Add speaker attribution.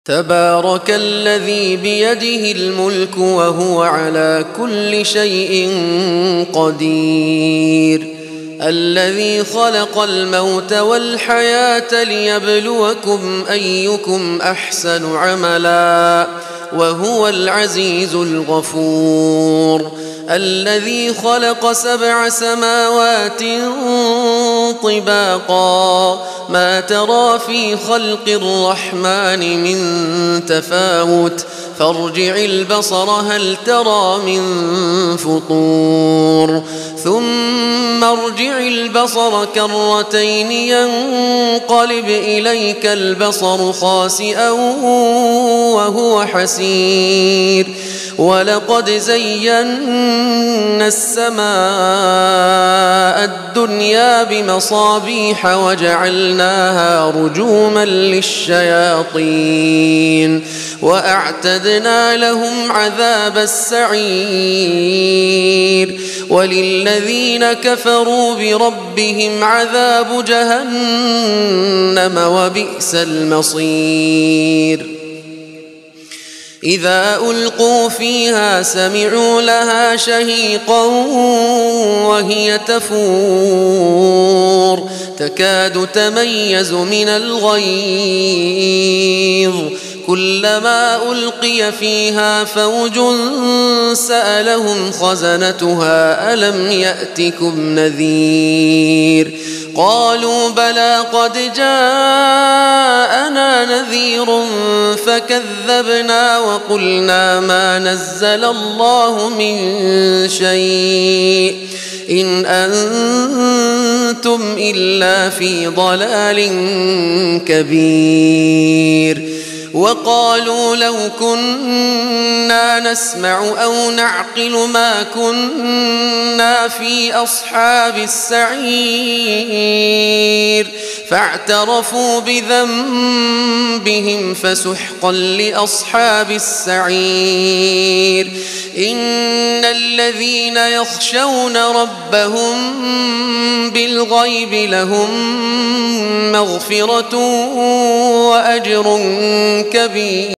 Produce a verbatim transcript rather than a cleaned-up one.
Speaker 1: تبارك الذي بيده الملك وهو على كل شيء قدير. الذي خلق الموت والحياة ليبلوكم أيكم أحسن عملا وهو العزيز الغفور. الذي خلق سبع سماوات طباقا ما ترى في خلق الرحمن من تفاوت فارجع البصر هل ترى من فطور ثم ارجع البصر كرتين ينقلب إليك البصر خاسئا وهو حسير. ولقد زينا السماء الدنيا بمصابيح وجعلناها رجوما للشياطين وأعتدنا لهم عذاب السعير. وللذين كفروا بربهم عذاب جهنم وبئس المصير. إذا ألقوا فيها سمعوا لها شهيقا وهي تفور تكاد تميز من الغيظ كلما ألقي فيها فوج سألهم خزنتها ألم يأتكم نذير قالوا بلى قد جاءنا نذير فكذبنا وقلنا ما نزل الله من شيء إن أنتم إلا في ضلال كبير. وقالوا لو كنا نسمع أو نعقل ما كنا في أصحاب السعير فاعترفوا بذنبهم فسحقا لأصحاب السعير. إن الذين يخشون ربهم بالغيب لهم مغفرة وأجر كبير.